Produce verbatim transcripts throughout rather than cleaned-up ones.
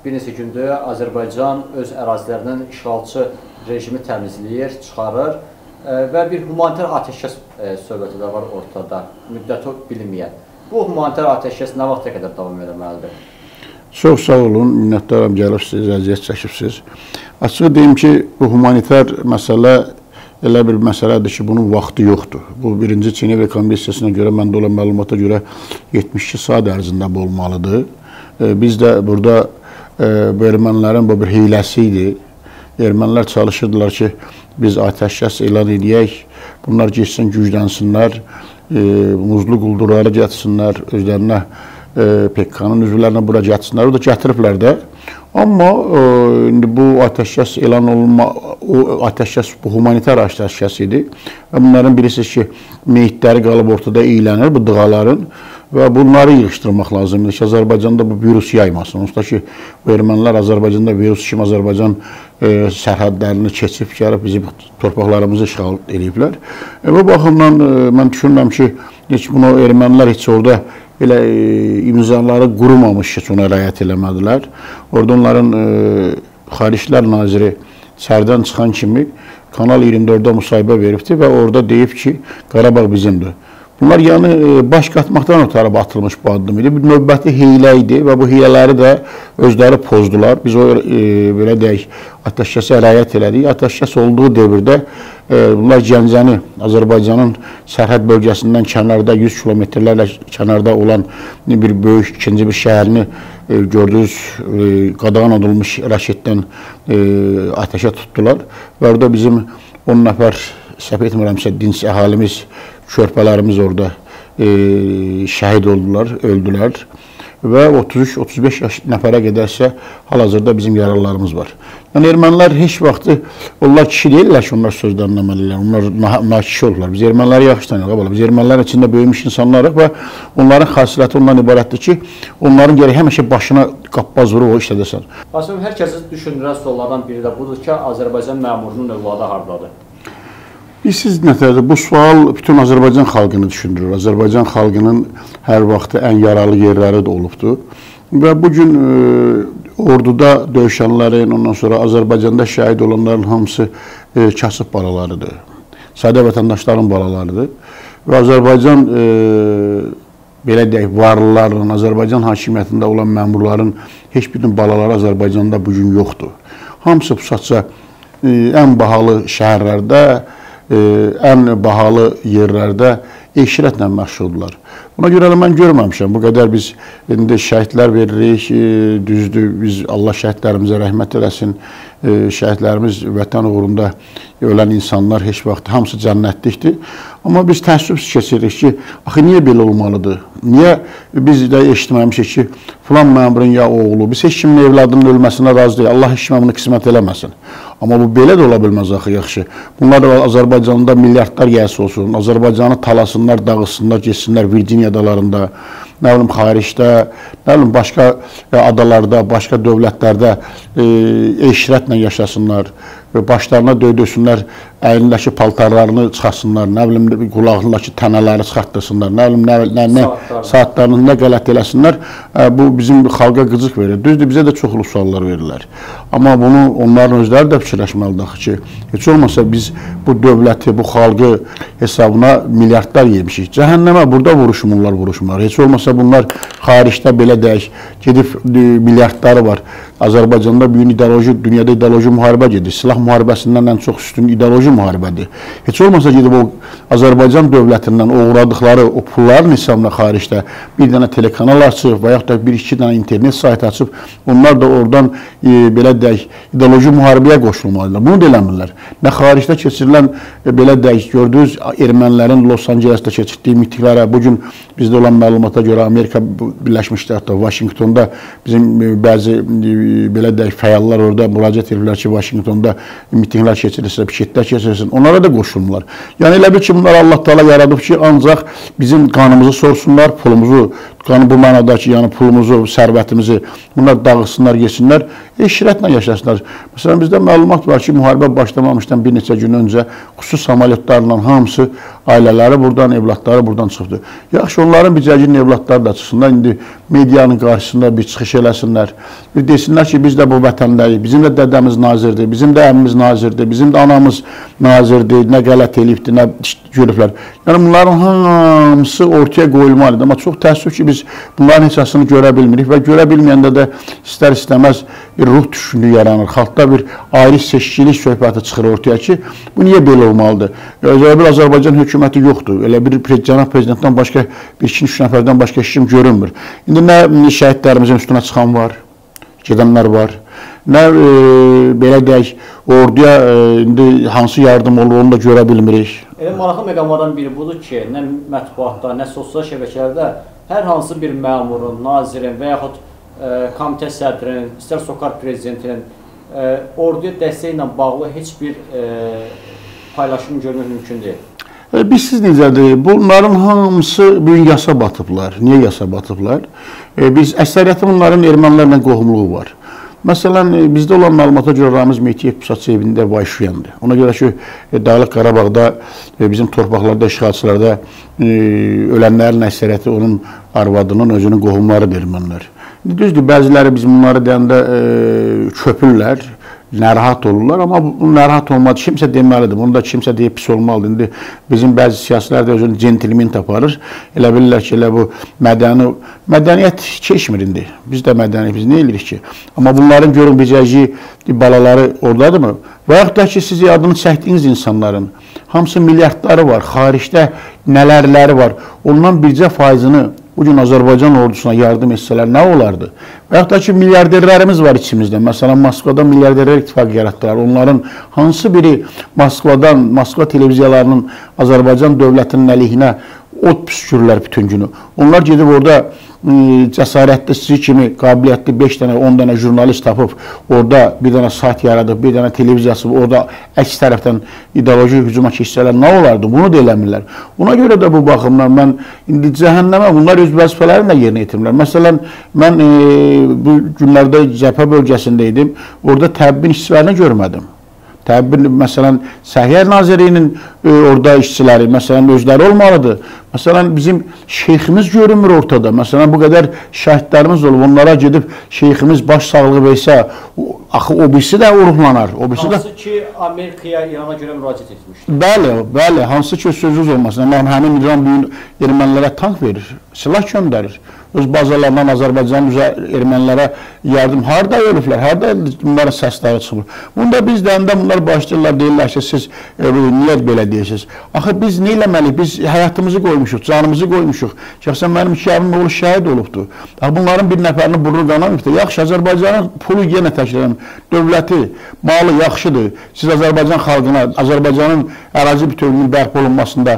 bir neçə gündür Azərbaycan öz ərazilərindən işğalçı rejimi təmizləyir, çıxarır və bir humanitar atəşkəs söhbəti də var ortada, müddəti bilinməyən. Bu humanitar atəşkəs nə vaxta qədər davam etməlidir? Çox sağ olun, minnətdaram, gəlibsiniz, əziyyət çəkibsiniz. Açığı deyim ki, bu humanitar məsələ elə bir məsələdir ki, bunun vaxtı yoxdur. Bu, birinci Cenevre Konvensiyasına görə, məndə olan məlumata görə yetmiş iki saat ərzində bu olmalıdır. Biz də burada bu ermənilərin bu bir hiləsi idi. Ermənilər çalışırdılar ki, biz atəşkəs elan edək, bunlar geçsin, güclənsinlər, muzlu quldurları gətirsinlər, özlərinə P K K-nın üzvlərinə bura gətirsinlər, o da gətiriblər də. Amma indi bu atəşkəs elan olunma, o atəşkəs bu humanitar atəşkəs idi. Və bunların bilirsiniz ki, meyitləri qalıb ortada eylənir bu dığaların və bunları yığışdırmaq lazımdır ki, Azərbaycanda bu virus yaymasın. Onsuz ki, bu ermənilər Azərbaycanda virus kimi Azərbaycan sərhədlərini keçib gəlib bizim torpaqlarımızı işğal ediblər. Bu baxımdan mən düşünürəm ki, heç bunu ermənilər heç orada elə imzaları qurumamış ki, ona rəayət eləmədilər. Orada onların Xariclər Naziri sərdən çıxan kimi Kanal iyirmi dördə müsahibə veribdir və orada deyib ki, Qarabağ bizimdir. Bunlar yəni baş qatmaqdan ötərib atılmış bu addım idi. Bir növbəti hiylə idi və bu hiylələri də özləri pozdular. Biz o, e, belə deyək, atəşkəsə rəayət elədik. Atəşkəs olduğu devirdə e, bunlar Gəncəni, Azərbaycanın sərhəd bölgəsindən kənarda yüz kilometrlərlə kənarda olan bir böyük ikinci bir şəhərini e, gördüyünüz e, qadağan edilmiş raketdən e, ateşə tutdular. Və orada bizim on nəfər, səhv etmirəmsə, dinc əhalimiz, körpələrimiz orada e, şəhid oldular, öldülər və otuz üç otuz beş yaş nəfərə qədərsə hal-hazırda bizim yaralılarımız var. Yəni, ermənilər heç vaxtı, onlar kişi deyirlər ki, onlar sözdən əməllər, onlar nakişi olurlar. Biz erməniləri yaxşı tanıyırıq, biz ermənilərin içində böyümüş insanlarıq və onların xasiyyəti ondan ibarətdir ki, onların gərək həmişə başına qappaz vurub o işlədəsən. Aslında hər kəsi düşündürən suallardan biri də budur ki, Azərbaycan məmurunun övladı hardadır? Siz nətərdir? Bu sual bütün Azərbaycan xalqını düşündürür. Azərbaycan xalqının hər vaxtı ən yaralı yerləri də olubdur. Və bugün e, orduda döyüşənlərin, ondan sonra Azərbaycanda şəhid olanların hamısı e, kasıb balalarıdır. Sadə vətəndaşların balalarıdır. Və Azərbaycan, e, belə deyək, varlıların, Azərbaycan hakimiyyətində olan məmurların heç birinin balaları Azərbaycanda bugün yoxdur. Hamısı pusatça e, ən bahalı şəhərlərdə, ən bahalı yerlərdə eşirətlə məşğuldurlar. Buna görə də mən görməmişəm. Bu qədər biz indi şəhidlər veririk, düzdür, biz Allah şəhidlərimizə rəhmət eləsin. Şəhidlərimiz vətən uğrunda ölən insanlar heç vaxt hamısı cənnətlikdir. Amma biz təəssüf keçirik ki, axı niyə belə olmalıdır? Niyə biz də eşitməmişik ki, filan məmurun ya oğlu, biz heç kimin evladının ölməsinə razı deyil. Allah heç kimə bunu qismət eləməsin. Amma bu belə də ola bilməz axı, yaxşı. Bunlar da Azərbaycanda milyardlar yəsi olsun, Azərbaycanı talasınlar, dağılsınlar, geçsinlər Virginia adalarında, nə bilim, xaricdə, nə bilim, başqa adalarda, başqa dövlətlərdə e, eşirətlə yaşasınlar, başlarına döydürsünlər, əlindəki paltarlarını çıxarsınlar, nə bilim, qulağındakı tənələri çıxartdırsınlar, nə bilim, nə, nə, nə, saatlarını nə qələt eləsinlər, e, bu bizim xalqa qıcıq verir. Düzdür, bizə də çoxlu suallar verirlər. Amma bunu onların özləri də fikirləşməlidir ki, heç olmasa biz bu dövləti, bu xalqı hesabına milyardlar yemişik. Cəhənnəmə burada vuruşmurlar, vuruşmurlar. Heç olmasa bunlar xaricdə belə deyək, gedib milyardları var. Azərbaycanda bugün ideoloji, dünyada ideoloji müharibə gedir. Silah müharibəsindən ən çox üstün ideoloji müharibədir. Heç olmasa gedib o Azərbaycan dövlətindən uğradıqları o pulların hesabına xaricdə bir dənə telekanal açıb və yaxud da bir-iki dənə internet sayt açıb, onlar da oradan e, belə deyək, ideoloji müharibəyə qoşulmalıdırlar. Bunu da eləmirlər. Nə xaricdə keçirilən, e, belə deyək, gördüyünüz ermənilərin Los Angelesdə keçirdiyi mitinglərə, bugün bizdə olan məlumata görə Amerika Birləşmiş Ştatlar, Vaşinqtonda bizim e, bəzi e, belə deyək, fəallar orada müraciət edirlər ki, Vaşinqtonda mitinglər keçirirsə, piketlər keçirirsin, onlara da qoşulurlar. Yəni elə bir ki, bunlar Allah Teala yaradıb ki, ancaq bizim qanımızı sorsunlar, pulumuzu, qanı bu mənadakı, yəni pulumuzu, sərvətimizi, bunlar dağılsınlar, yesinlər, eşirətlə yaşasınlar. Məsələn, bizdə məlumat var ki, müharibə başlamamışdan bir neçə gün öncə xüsusi samolyotlarla hamısı ailələri buradan, evlatları buradan çıxıbdır. Yaxşı, onların Bicəginin evlatları da çıxsınlar, indi medianın qarşısında bir çıxış eləsinlər. Bir desinlər ki, biz də bu vətəndəyik, bizim də dədəmiz nazirdir, bizim də əmimiz nazirdir, bizim də anamız nazirdir, nə qələt eləyibdir, nə görüblər. Yəni, bunların hamısı ortaya qoyulmalıdır. Amma çox təəssüf ki, biz bunların hesasını görə bilmirik və görə bilməyəndə də istər-istəməz bir ruh düşündüyü yaranır. Xalqda bir ayrı seçkilik söhbəti çıxır ortaya ki, bu niyə belə olmalıdır? Elə bir Azərbaycan hökuməti yoxdur. Elə bir cənab prezidentdən başqa bir iki üç nəfərdən başqa heç kim görünmür. İndi nə şəhidlərimizin üstünə çıxan var, gedənlər var, nə e, belə deyək, orduya e, indi hansı yardım olur, onu da görə bilmirik. Elə maraqlı məqamlardan biri budur ki, nə mətbuatda, nə sosial şəbəkələrdə hər hansı bir məmurun, nazirin və yaxud e, komitə sədrinin, istər SOCAR prezidentinin e, orduya dəstəklə bağlı heç bir e, paylaşım görmək mümkün deyil. Biz siz necədir? Bunların hamısı bugün yasa batıblar. Niyə yasa batıblar? Biz əksəriyyəti bunların ermənilərlə qohumluğu var. Məsələn, bizdə olan məlumata görə Ramiz Mehdiyev Pusatçı evində vay-şüyandır. Ona görə ki, Dağlıq Qarabağda, bizim torpaqlarda, işğalçılarda ölənlərin əksəriyyəti onun arvadının, özünün qohumlarıdır ermənilər. Düzdür, bəziləri biz bunları deyəndə köpürlər, narahat olurlar, amma bu narahat olmadı. Kimsə deməlidir, bunu da kimsə deyib pis olmalıdır. İndi bizim bəzi siyasilər də özünü centilmen taparır. Elə bilirlər ki, elə bu mədəni, mədəniyyət keçmir indi. Biz də mədəniyyət, biz nə edirik ki? Amma bunların görün Bicəgi balaları oradadırmı? Və yaxud da ki, siz adını çəkdiyiniz insanların hamısı milyardları var, xaricdə nələrləri var. Ondan bircə faizini bugün Azərbaycan ordusuna yardım etsələr nə olardı? Və yaxud da ki, milyarderlərimiz var içimizdə. Məsələn, Moskvada milyarderlər ittifaqı yaratdılar. Onların hansı biri Moskvadan, Moskva televiziyalarının Azərbaycan dövlətinin əleyhinə od püskürürlər bütün günü. Onlar gedib orada cəsarətli, sizi kimi qabiliyyətli beş dənə, on dənə jurnalist tapıb, orada bir dənə sayt yaradıb, bir dənə televiziyası, orada əks tərəfdən ideoloji hücuma keçsələr nə olardı? Bunu da eləmirlər. Ona görə də bu baxımdan mən indi cəhənnəmə bunlar öz vəzifələrini də yerinə yetirmirlər. Məsələn, mən e, bu günlərdə cəbhə bölgəsində idim, orada təbbin işçilərini görmədim. Təbii, məsələn, Səhiyyə Nazirliyinin e, orada işçiləri, məsələn, özləri olmalıdır. Məsələn, bizim şeyximiz görünmür ortada. Məsələn, bu qədər şəhidlərimiz olub, onlara gedib şeyximiz baş sağlığı versə, axı o birisi də ruhlanar. O birisi hansı də... ki, Amerikaya, İrana görə müraciət etmişdir. Bəli, bəli, hansı ki, sözünüz olmasın. Amma həmin İran bugün ermənilərə tank verir, silah göndərir. Öz bazalarından Azərbaycan üzə ermənilərə yardım. Harada ölüblər, harada bunların səsləri çıxmır. Bunda biz deyəndə bunlar başlayırlar, deyirlər ki, siz e, niyə belə deyirsiniz? Axı biz nə eləməliyik? Biz həyatımızı qoymuşuq, canımızı qoymuşuq. Şəxsən mənim iki əvim oğlu şəhid olubdur. Bunların bir nəfərinin burnu qanamayıbdır. Yaxşı, Azərbaycanın pulu yenə təşkil dövləti, malı yaxşıdır. Siz Azərbaycan xalqına, Azərbaycanın ərazi bütövlüyünün bərpa olunmasında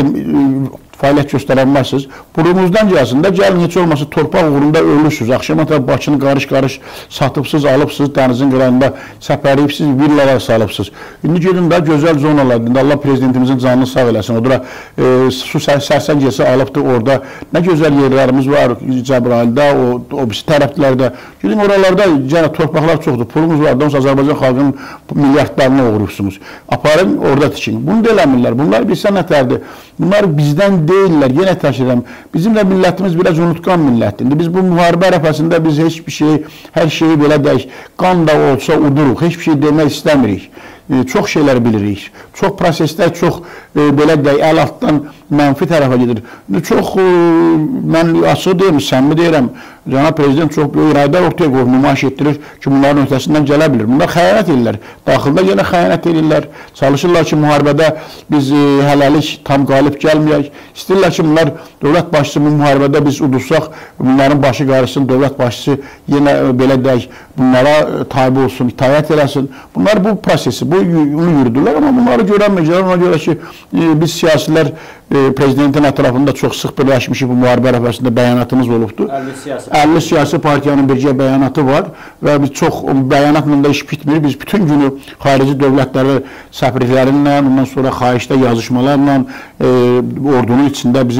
fəaliyyət göstərənmərsiniz. Burunuzdan gəlsin də, gəlin heç olmasa torpaq uğrunda ölürsünüz. Axşama da Bakını qarış-qarış satıbsınız, alıbsınız, dənizin qırağında səpəriyibsiniz, villalar salıbsınız. İndi gedin də gözəl zonalar, indi Allah prezidentimizin canını sağ eləsin. O da e, su sərsəngəsi alıbdır orada. Nə gözəl yerlərimiz var Cəbrayildə, o, o birisi tərəflərdə. Gedin oralarda yəni, torpaqlar çoxdur, pulumuz var. Onsa Azərbaycan xalqının milyardlarını uğurursunuz. Aparın, orada tikin. Bunu da eləmirlər. Bunlar bilsən nətərdir? Bunlar bizdən deyirlər, yenə təşkiləm. Bizim də millətimiz biraz unutqan millətdir. İndi biz bu müharibə ərəfəsində biz heç bir şey, hər şeyi belə deyək, qan da olsa uduruq, heç bir şey demək istəmirik. E, çox şeylər bilirik. Çox proseslər, çox e, belə deyək, əl altdan mənfi tərəfə gedir. Çox, e, mən açıq deyirəm, səmimi deyirəm, Cənab Prezident çox böyük irədə ortaya qoyub, nümayiş etdirir ki, bunların ötəsindən gələ bilir. Bunlar xəyanət edirlər. Daxildə yenə xəyanət edirlər. Çalışırlar ki, müharibədə biz e, hələlik tam qalib gəlməyək. İstəyirlər ki, bunlar dövlət başçısı bu müharibədə biz udursaq, bunların başı qarışsın, dövlət başçısı yenə e, belə deyək, bunlara e, tabi olsun, itaət eləsin. Bunlar bu prosesi, bu onu yürüdürlər, amma bunları görənməyəcəklər. Ona görə ki, e, biz siyasilər e, prezidentin ətrafında çox sıx birləşmişik bu müharibə ərəfəsində bəyanatımız olubdur. əlli siyasi partiyanın bircə bəyanatı var və biz çox bəyanatla da iş bitmir. Biz bütün günü xarici dövlətləri səfirliklərinlə, ondan sonra xahişdə yazışmalarla, e, ordunun içində bizim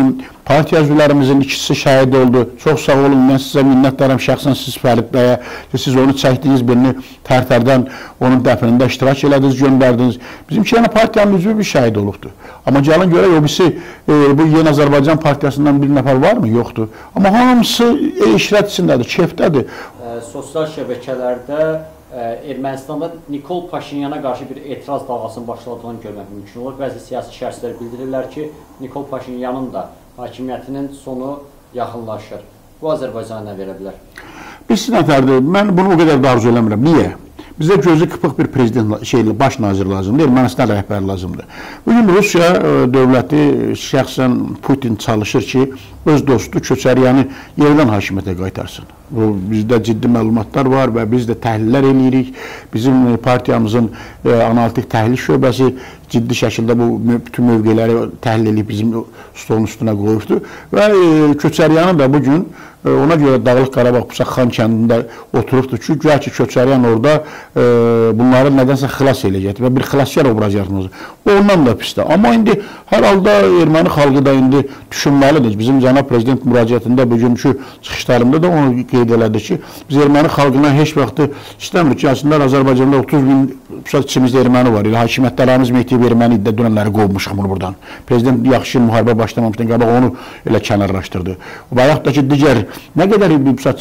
partiya üzvlərimizin ikisi şəhid oldu. Çox sağ olun, mən sizə minnətdaram şəxsən siz Fərid bəyə ki, siz onu çəkdiniz, birini tərtərdən onun dəfnində iştirak elədiniz, göndərdiniz. Bizimki yəni partiyanın üzvü bir şəhid olubdur. Amma gəlin görək, o birisi e, bu Yeni Azərbaycan Partiyasından bir nəfər varmı? Yoxdur. Amma hamısı işrət içindədir, keyfdədir. E, sosial şəbəkələrdə e, Ermənistanda Nikol Paşinyana qarşı bir etiraz dalğasının başladığını görmək mümkün olur. Bəzi siyasi şəxslər bildirirlər ki, Nikol Paşinyanın da hakimiyyətinin sonu yaxınlaşır. Bu Azərbaycana nə verə bilər? Biz nətərdir, mən bunu o qədər də arzu eləmirəm. Niyə? Bizə gözü qıpıq bir prezident, şeyli, baş nazir lazımdır, Ermənistan rəhbəri lazımdır. Bugün Rusiya dövləti şəxsən Putin çalışır ki, öz dostu Köçəryanı yeridən hakimiyyətə qaytarsın. Bu, bizdə ciddi məlumatlar var və biz də təhlillər eləyirik. Bizim partiyamızın e, analitik təhlil şöbəsi ciddi şəkildə bu bütün mövqeləri təhlil edib bizim stolun üstünə qoyubdur. Və e, Köçəryanı da bugün e, ona görə Dağlıq Qarabağ Pusaq Xan kəndində oturubdur ki, güya ki Köçəryan orada e, bunları nədənsə xilas eləyəcəkdir və bir xilaskar obraz yaratmazdır. Ondan da pisdir. Amma indi hər halda erməni xalqı da indi düşünməlidir. Bizim cənab prezident müraciətində bugünkü çıxışlarında da onu qeyd elədi ki, biz erməni xalqına heç vaxt istəmirik ki, aslında Azərbaycanda otuz min içimizdə erməni var. Hakimiyyətlərimiz Mehdiyev erməni iddia dönənləri qovmuşuq bunu buradan. Prezident yaxşı müharibə başlamamışdan qabaq onu elə kənarlaşdırdı. Və yaxud da ki, digər nə qədər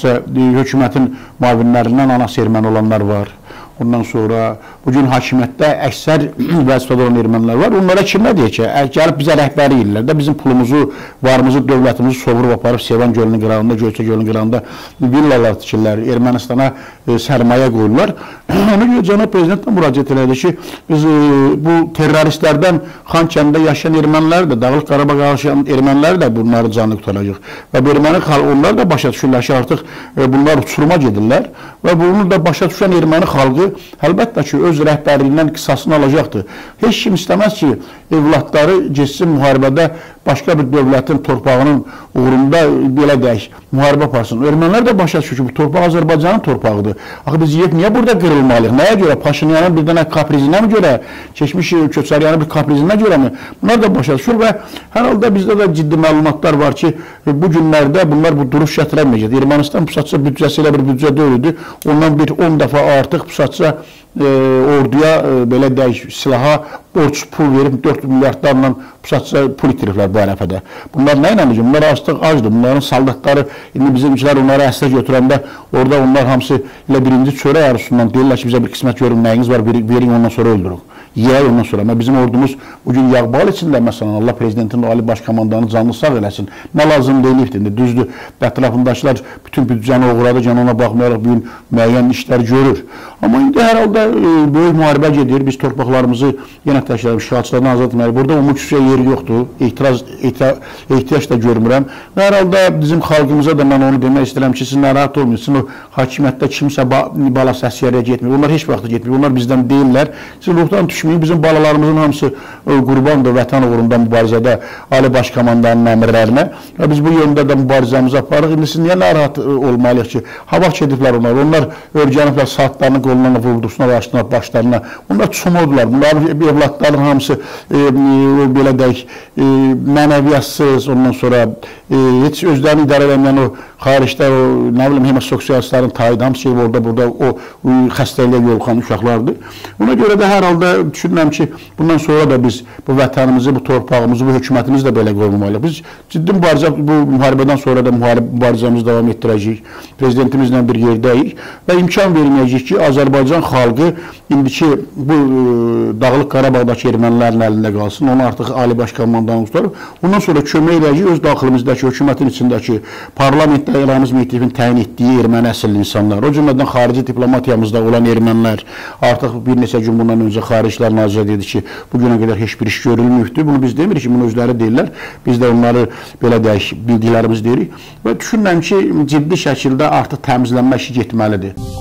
hökumətin müavinlərindən anası erməni olanlar var. Ondan sonra bugün hakimiyyətdə əksər vəzifədə olan ermənilər var. Onlara kim nə deyək ki, gəlib bizə rəhbəri edirlər də bizim pulumuzu, varımızı, dövlətimizi sovurub aparıb Sevan gölünün qırağında, Göyçə gölünün qırağında villalar tikirlər, Ermənistana e, sərmayə qoyurlar. Ona görə cənab prezidentlə müraciət elədi ki, biz e, bu terroristlərdən Xan kəndində yaşayan ermənilər də, Dağlıq Qarabağa yaşayan ermənilər də bunları canlı tutaracaq. Və bu erməni xalqı, onlar da başa düşürlər ki, artıq e, bunlar uçuruma gedirlər və bunu da başa düşən erməni xalqı əlbəttə ki, öz rəhbərliyindən qisasını alacaqdır. Heç kim istəməz ki, evlatları geçsin müharibədə başqa bir dövlətin torpağının uğrunda belə deyək, müharibə aparsın. Ermənilər də başa düşür ki, bu torpaq Azərbaycanın torpağıdır. Axı biz niyə burada qırılmalıyıq? Nəyə görə? Paşinyanın bir dənə kaprizinə mi görə? Keçmiş Köçəryanın bir kaprizinə görə mi? Bunlar da başa düşür və hər halda bizdə də ciddi məlumatlar var ki, bu günlərdə bunlar bu duruş gətirəməyəcək. Ermənistan pusatça büdcəsi ilə bir büdcə deyildi. Ondan bir on dəfə artıq pusatça e, orduya e, belə deyək, silaha borc pul verib dörd milyardlarla pusatça pul itiriblər bu ərəfədə. Bunlar nə ilə necə? Bunlar artıq acdır. Bunların saldatları, indi bizimkilər onları əslə götürəndə orada onlar hamısı ilə birinci çörək arzusundan deyirlər ki, bizə bir qismət görün, nəyiniz var, verin ondan sonra öldürün. Yiyək ondan sonra. Amma bizim ordumuz bugün yağbal içində, məsələn, Allah prezidentin, Ali Baş Komandanı canlı sağ eləsin. Nə lazım deyilibdir? Düzdür, ətrafındaşlar bütün büdcəni oğradı, can ona baxmayaraq bugün müəyyən işlər görür. Amma indi hər halda e, böyük müharibə gedir. Biz torpaqlarımızı yenə təkrar işğalçılardan azad etməliyik. Burada umudçuya yeri yoxdur. İtiraz, ehtiyac da görmürəm. Və hər halda bizim xalqımıza da mən onu demək istəyirəm ki, siz narahat olmayın. Sizin o hakimiyyətdə kimsə bala səsiyərə getmir. Onlar heç vaxt getmir. Onlar bizdən deyirlər. Siz ruhdan düşməyin. Bizim balalarımızın hamısı qurbandır vətən uğrunda mübarizədə Ali Baş Komandanın əmrlərinə. Və biz bu yöndə də mübarizəmizi aparırıq. İndi siz niyə narahat olmalıyıq ki? Hava gediblər onlar. Onlar örgəniblər saatlarını qolundan vurdursunlar, açdılar başlarına. Onlar çumurdular. Bunların evlatların hamısı e, e, belə deyək, e, mənəviyyatsız, ondan sonra e, heç özlərini idarə edəməyən o xaricdə o, nə bilim, homososialistlərin taydı, hamısı şey orada, burada o, o xəstəliyə yoluxan uşaqlardır. Ona görə də hər halda düşünürəm ki, bundan sonra da biz bu vətənimizi, bu torpağımızı, bu hökumətimizi də belə qorumalıyıq. Biz ciddi mübarizə, bu müharibədən sonra da mübarizəmizi davam etdirəcəyik. Prezidentimizlə bir yerdəyik və imkan verməyəcəyik ki, Azərbaycan xalqı indiki bu Dağlıq Qarabağdakı ermənilərin əlində qalsın. Onu artıq Ali Baş Komandanı tutarıb. Ondan sonra kömək edəcəyik öz daxilimizdəki, hökumətin içindəki, parlamentdə Elhamız Mehdievin təyin etdiyi erməni əsilli insanlar, o cümlədən xarici diplomatiyamızda olan ermənilər, artıq bir neçə gün bundan öncə Xaricilər Nazirliyi dedi ki, bugünə qədər heç bir iş görülmüydü. Bunu biz demirik ki, bunu özləri deyirlər. Biz də onları belə deyək, bildiklərimiz deyirik və düşünürəm ki, ciddi şəkildə artıq təmizlənmə işi getməlidir.